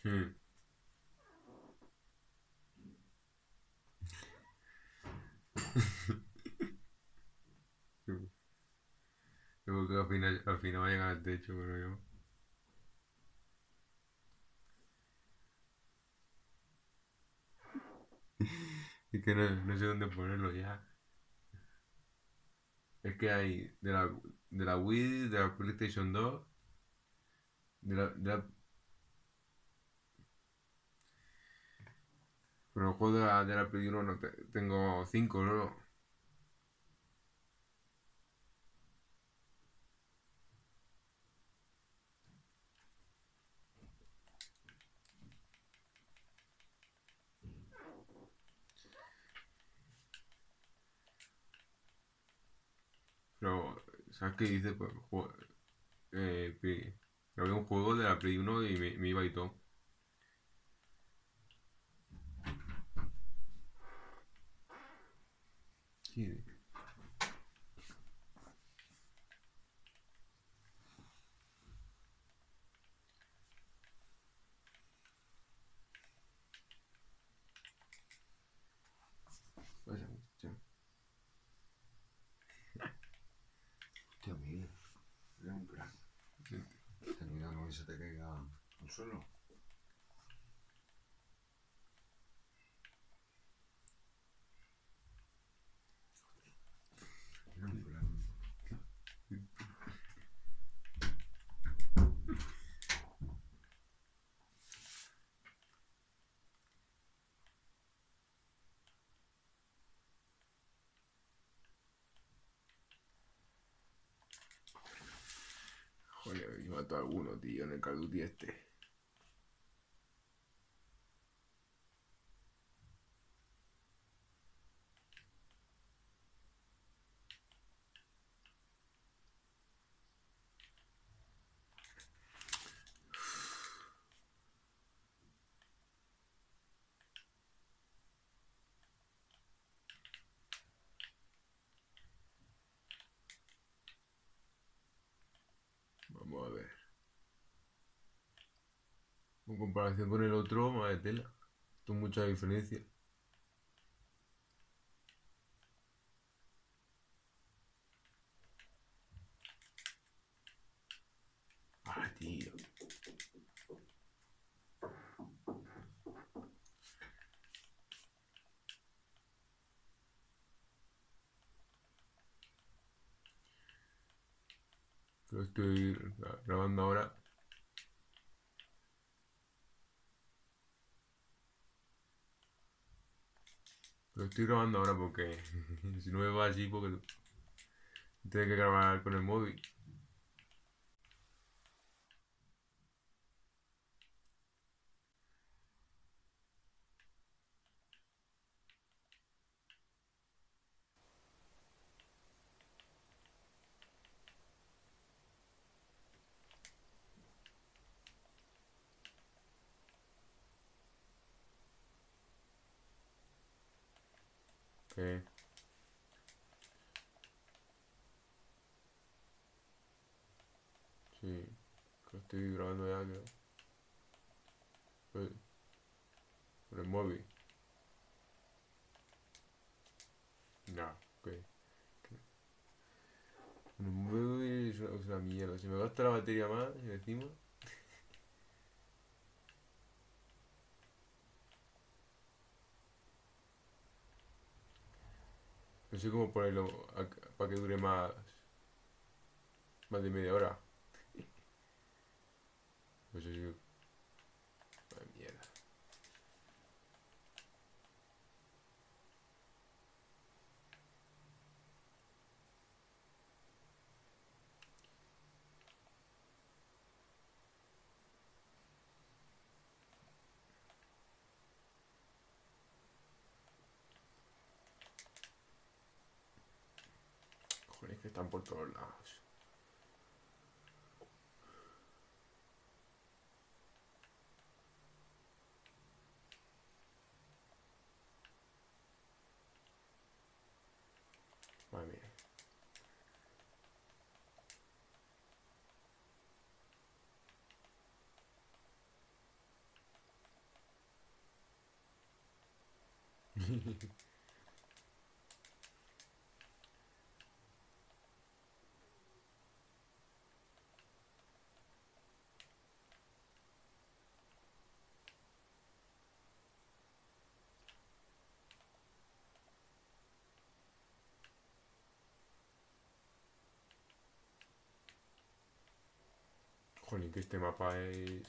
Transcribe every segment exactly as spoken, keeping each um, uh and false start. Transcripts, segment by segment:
Mm. Yo creo que al final, al final va a llegar al techo, pero yo. Es que no, no sé dónde ponerlo ya. Es que hay de la, de la Wii, de la PlayStation dos, de la, de la- pero el juego de la, de la Play uno no te- tengo cinco, ¿no? Pero, ¿sabes qué dice? Pues, jue- eh, Play- grabé un juego de la Play uno y me, me iba y todo. Sí, vaya, hostia. Hostia, Miguel, eres un crack. Ten cuidado que se te caiga al suelo. Eres un crack. Joder, yo mato a alguno, tío, en el Call of Duty este. Vamos a ver. En comparación con el otro, madre tela. Esto es mucha diferencia. Ah, tío. Lo estoy gra- grabando ahora. Lo estoy grabando ahora porque si no me va así, porque tengo que grabar con el móvil. Que sí, que lo estoy grabando ya, creo. Pues, con el móvil. No, que con el móvil es una, es una mierda. Si me gasta la batería más y encima. No sé cómo ponerlo para que dure más, más de media hora. Pues eso sí, una mierda. Joder, es que están por todos lados. Madre mía. Jolín, que este mapa es...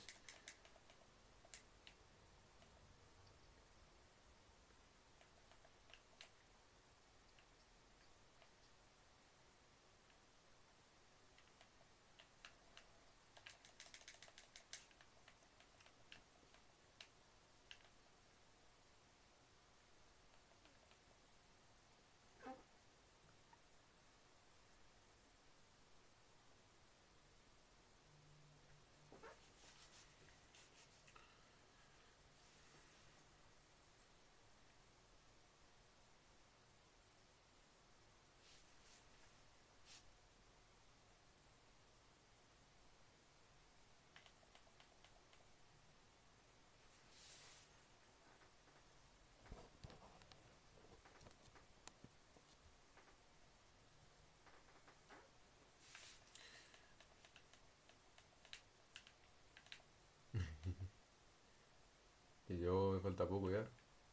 Que yo me falta poco ya.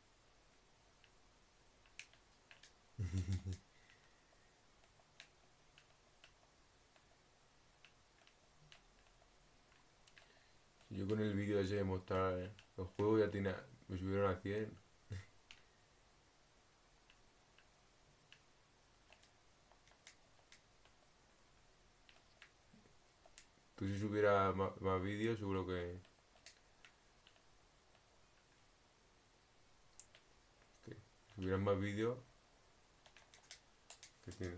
Si yo con el vídeo ese de mostrar los juegos ya tenía... Me subieron a cien. Tú si subieras más, más vídeos seguro que... que si subieras más vídeos... Que tiene...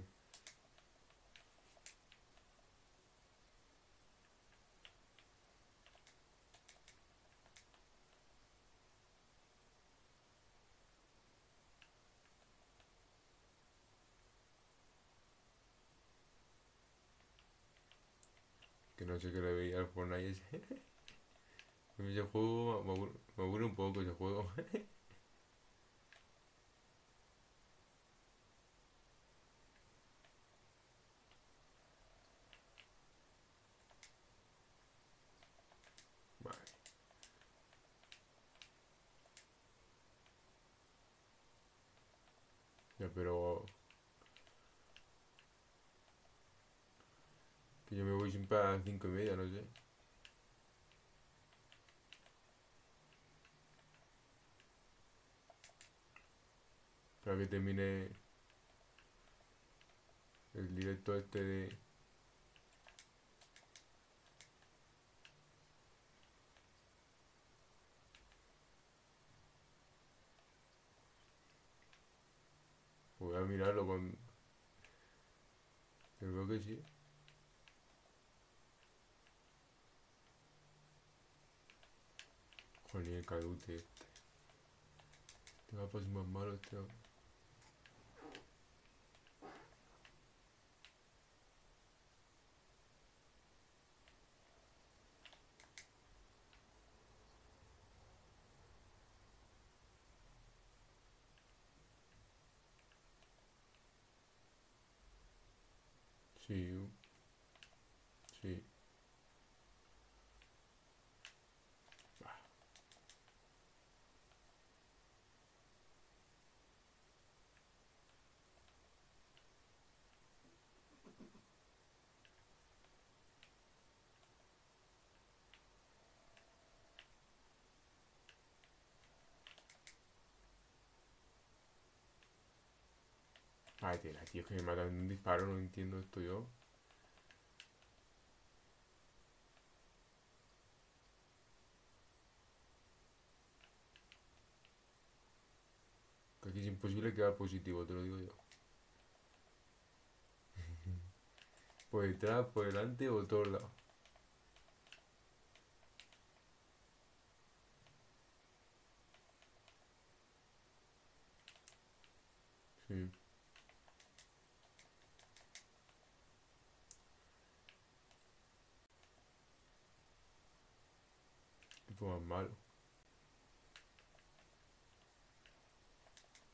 Que no sé qué le veía al Fortnite ese. Ese juego me aburre, me aburre un poco ese juego. Vale. Ya, pero... Que yo me voy siempre a las cinco y media, no sé. Para que termine el directo este de... Voy a mirarlo con... Yo creo que sí. Joder, el cadute este. Este mapa es más malo este. Sí, sí. Ay, tela, tío, que me matan de un disparo, no entiendo esto yo. Que aquí es imposible quedar positivo, te lo digo yo. Por detrás, por delante o todos lados. Sí. Tipo más malo.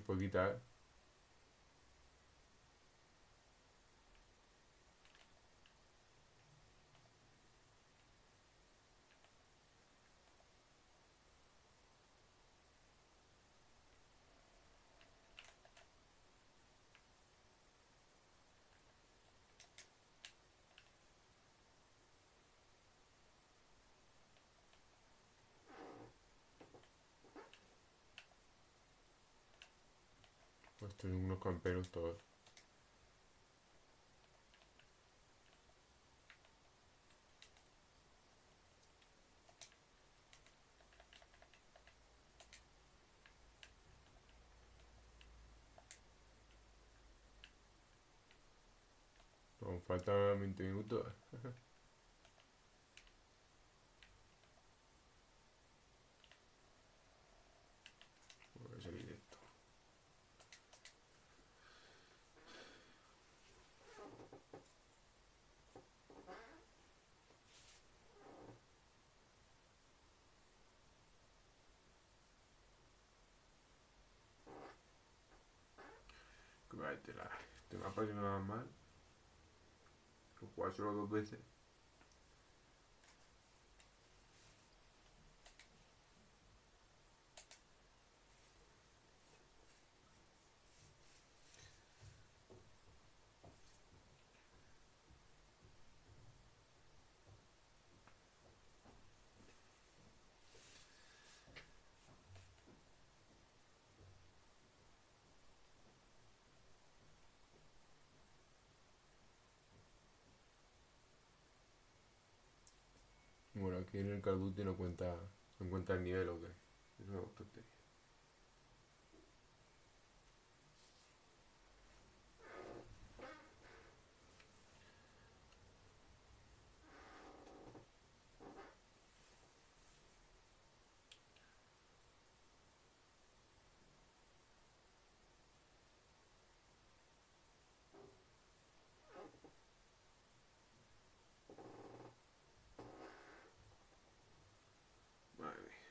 puede quitar. Pues estos son unos camperos todos. Nos faltan veinte minutos. Voy a salir de esto. Que va, este, la, este mapa si no va mal. Lo juego solo dos veces. Bueno, aquí en el Call of Duty no cuenta, no cuenta el nivel o qué. Eso es tontería. Madre mía.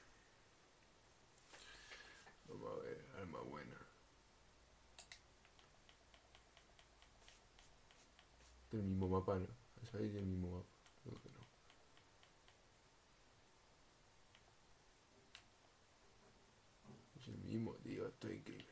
Vamos a ver, arma buena. Del mismo mapa, ¿no? ¿Sabéis del mismo mapa? Creo que no. Es el mismo, tío, esto es increíble.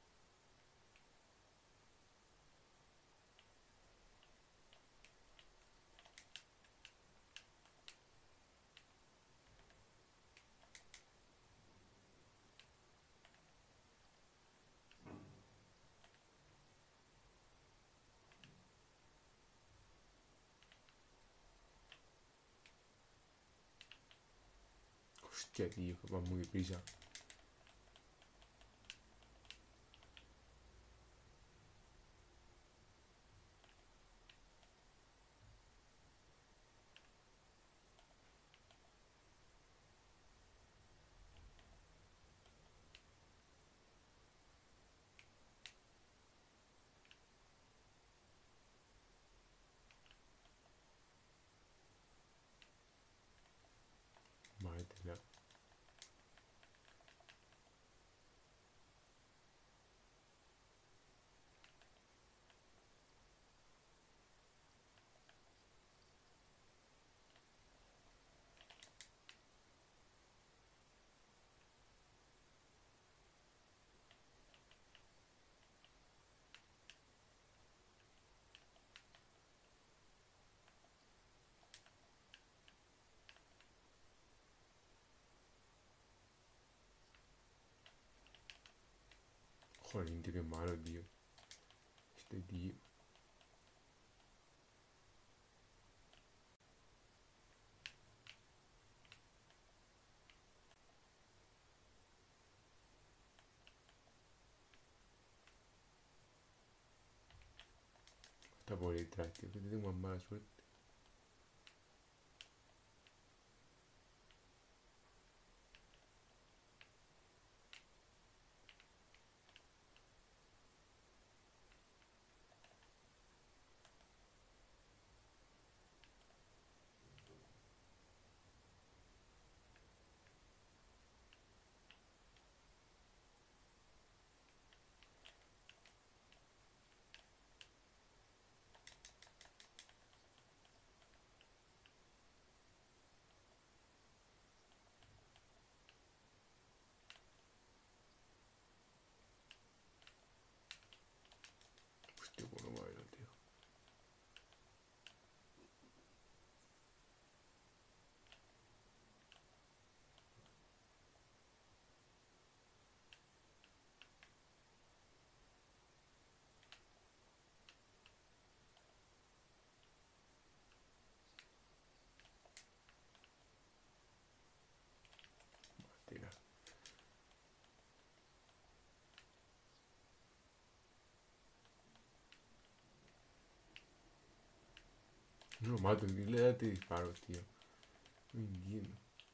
Hostia, tío, que va muy deprisa. Vale, tela. Joder, tío, qué malo, tío. Este tío. Está por detrás, tío, que tengo más mala suerte. Tío, pues no me bailo, tío. Tira. No lo mato, ¿en qué le da te disparos, tío? No entiendo.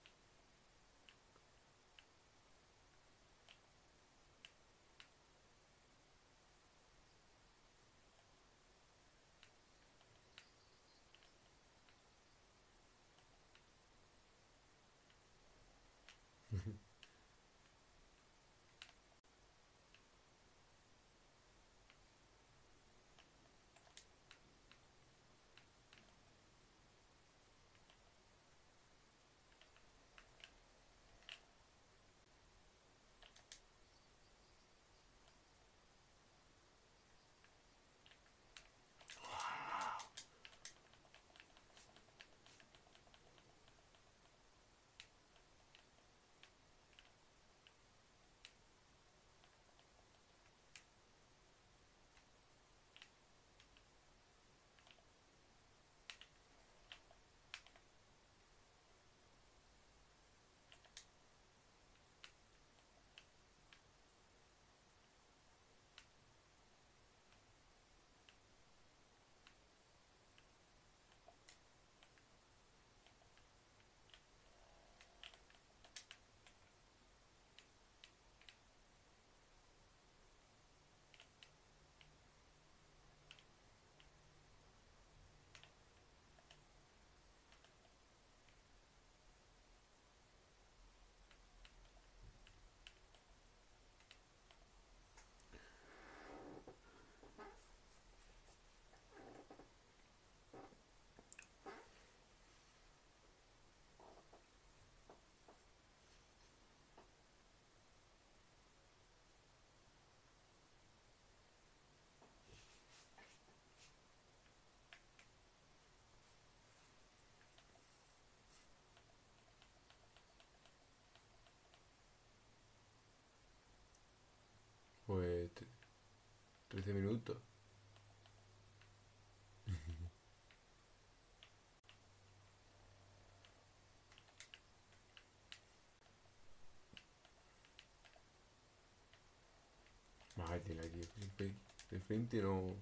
Pues trece minutos. Mágatela, tío. Siempre de frente no.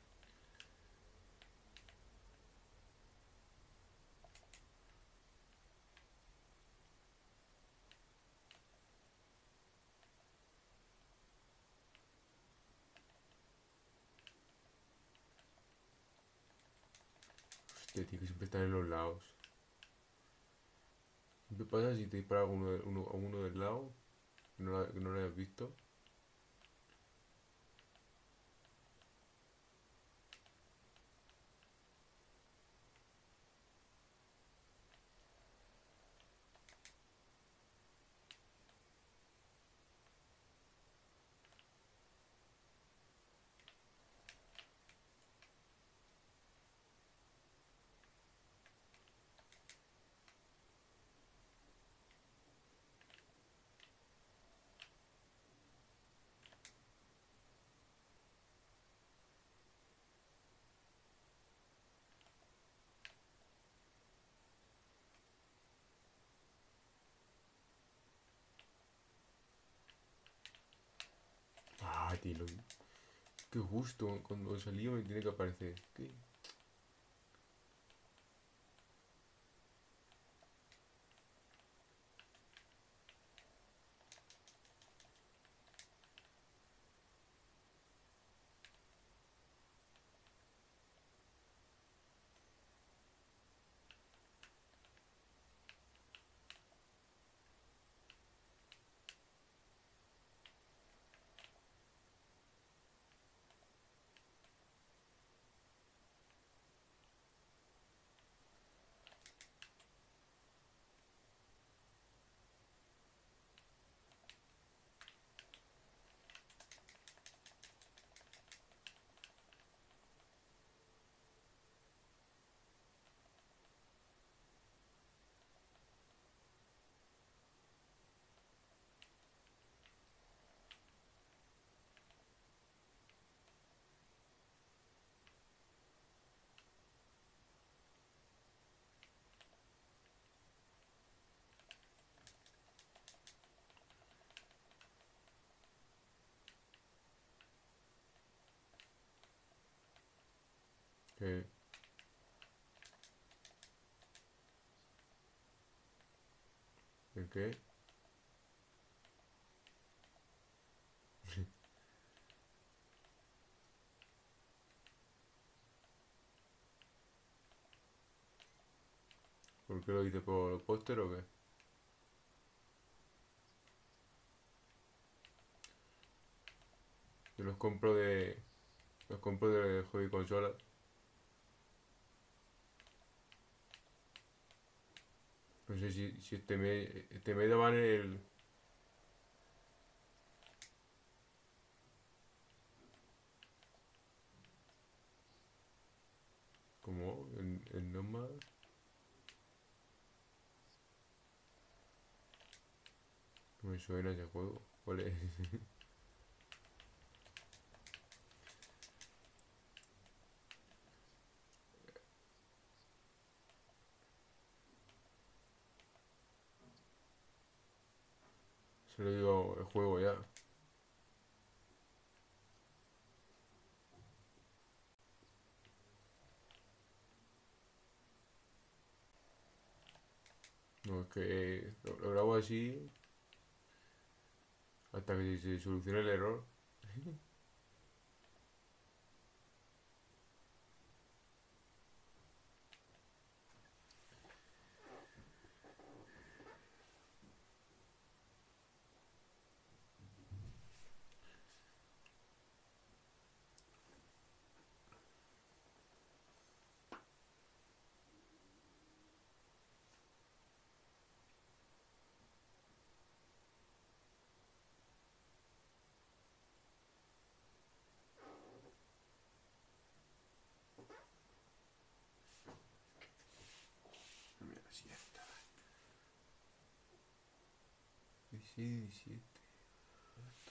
Hostia, tío, que siempre están en los lados. ¿Qué pasa si te dispara a uno, de- uno, a uno del lado que no, la- que no lo hayas visto? Ah, tío, lo- que justo cuando salió me tiene que aparecer. ¿Qué? ¿Qué? ¿El qué? ¿Por qué lo dices por el póster o qué? Yo los compro de... Los compro de juego y consola. No sé si, si este mes... Este mes daban el... ¿Cómo? El, el Nomad... No me suena ese juego. ¿Cuál es? Se lo digo el juego ya. No, es que lo, lo grabo así hasta que se solucione el error. Mira, siesta. diecisiete.